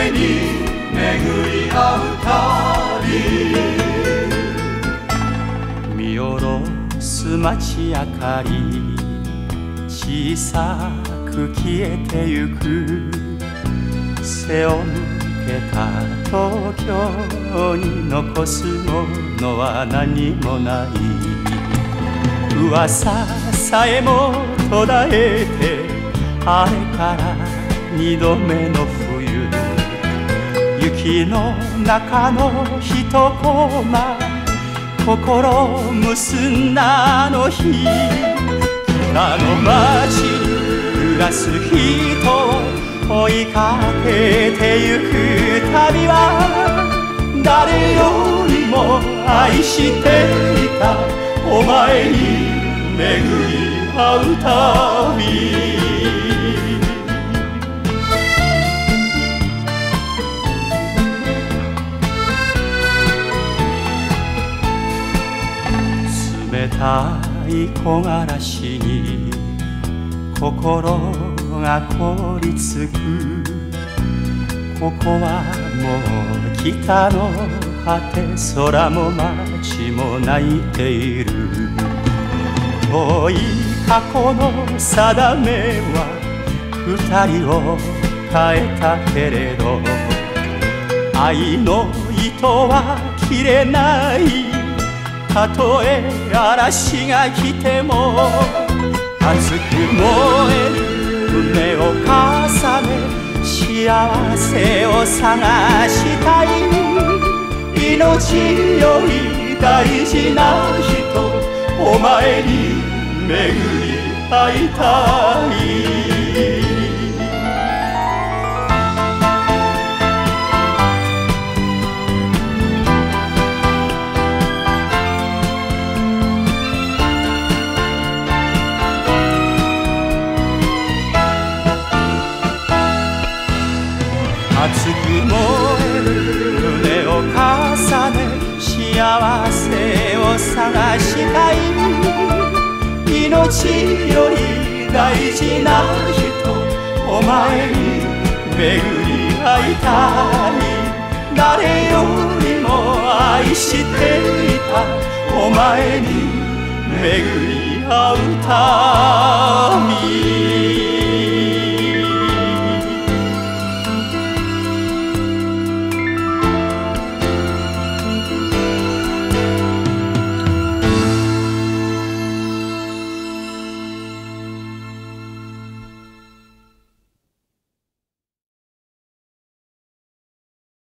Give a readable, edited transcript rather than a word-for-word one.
前に巡り合う旅、見下ろす街明かり小さく消えてゆく、背を向けた東京に残すものは何もない。噂さえも途絶えてあれから二度目の冬、雪の中の一コマ心結んだあの日、北の街に暮らす人を追いかけてゆく旅は、誰よりも愛していたお前に巡り合う旅。冷たい木枯らしに心が凍りつく、ここはもう北の果て、空も街も泣いている。遠い過去の定めは二人を変えたけれど、愛の糸は切れない。たとえ嵐が来ても熱く燃える胸を重ね、幸せを探したい。命より大事な人、お前に巡り会いたい。熱く燃える胸を重ね、幸せを探したい。命より大事な人、お前に巡り会いたい。誰よりも愛していたお前に巡り会う旅。